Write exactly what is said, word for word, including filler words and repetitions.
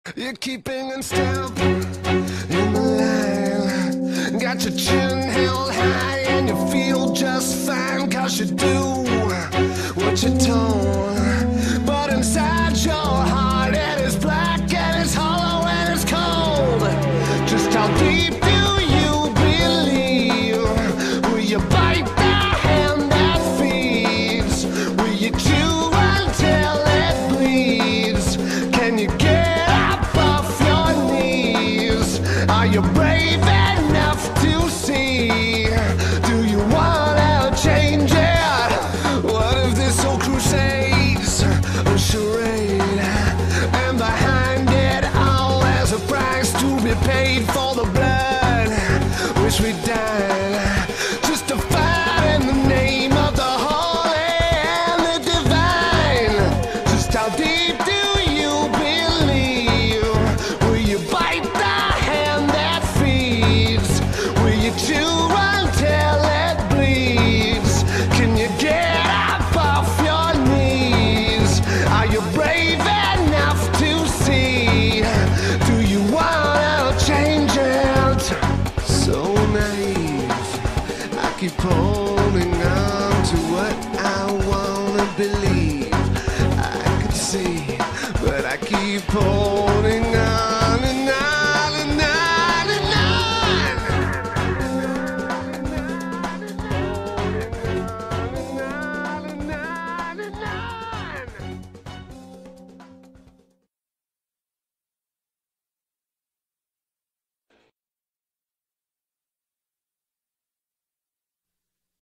You're keeping in step in the line. Got your chin held high and you feel just fine, 'cause you do what you're told. But inside your heart it is black and it's hollow and it's cold. Just how deep do you believe? Will you bite the hand that feeds? Will you chew until it bleeds? Can you get Are you brave enough to see? Do you wanna change it? What if this whole crusade's a charade? And behind it all there's a price to be paid for the blood which we died just to fight in the name of the holy and the divine. Just how deep do you believe? Will you bite the chew until it bleeds? Can you get up off your knees? Are you brave enough to see? Do you wanna change it? So naive, I keep holding on to what I wanna believe I could see, but I keep holding on and